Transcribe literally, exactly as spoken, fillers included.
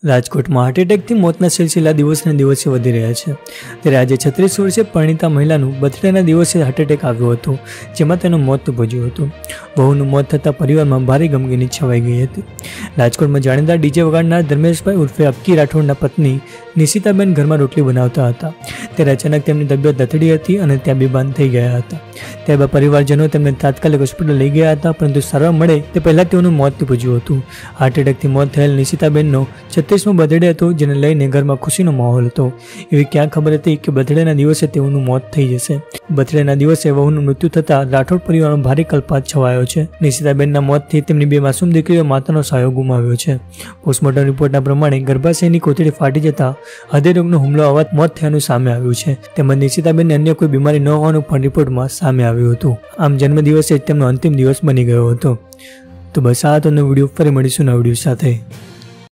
રાજકોટમાં હાર્ટ એટેકથી મોતના સિલસિલા દિવસને દિવસે વધી રહ્યા છે ત્યારે આજે છત્રીસ વર્ષીય પરિણીતા મહિલાનું બર્થડેના દિવસે હાર્ટ એટેક આવ્યો હતો, જેમાં તેનું મોત નીપજ્યું હતું। વહુનું મોત થતાં પરિવારમાં ભારે ગમગીની છવાઈ ગઈ હતી। રાજકોટમાં જાણીતા ડીજે વગાડનાર ધર્મેશભાઈ ઉર્ફે અબકી રાઠોડના પત્ની નિશિતાબેન ઘરમાં રોટલી બનાવતા હતા ત્યારે અચાનક તેમની તબિયત લથડી હતી અને ત્યાં બેભાન થઈ ગયા હતા। ત્યારબાદ પરિવારજનો તેમને તાત્કાલિક હોસ્પિટલ લઈ ગયા હતા, પરંતુ સારવાર મળે તે પહેલાં તેઓનું મોત નીપજ્યું હતું। હાર્ટ એટેકથી મોત થયેલ નિશિતાબેનનો છત્રીસમો બર્થડે હતો, જેને લઈને ઘરમાં ખુશીનો માહોલ હતો। એવી ક્યાં ખબર હતી કે બર્થડેના દિવસે તેઓનું મોત થઈ જશે। બર્થડેના દિવસે વહુનું મૃત્યુ થતાં રાઠોડ પરિવારમાં ભારે કલ્પાત છવાયો છે। નિશિતાબેનના મોતથી તેમની બે માસૂમ દીકરીઓ માતાનો સાયો ગુમાવ્યો છે। પોસ્ટમોર્ટમ રિપોર્ટના પ્રમાણે ગર્ભાશયની કોથળી ફાટી જતા હૃદયરોગનો હુમલો આવવા મોત થયાનું સામે આવ્યું છે, તેમજ નિશિતાબેનને અન્ય કોઈ બીમારી ન હોવાનું પણ રિપોર્ટમાં સામે આવ્યું હતું। આમ જન્મદિવસે તેમનો અંતિમ દિવસ બની ગયો હતો। તો બસ આ તો વિડીયો ફરી મળીશું નવા વિડીયો સાથે।